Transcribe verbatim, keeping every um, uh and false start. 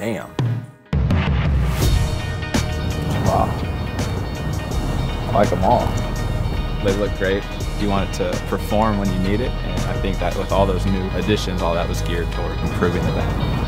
Damn. Wow. I like them all. They look great. You want it to perform when you need it, and I think that with all those new additions, all that was geared toward improving the bat.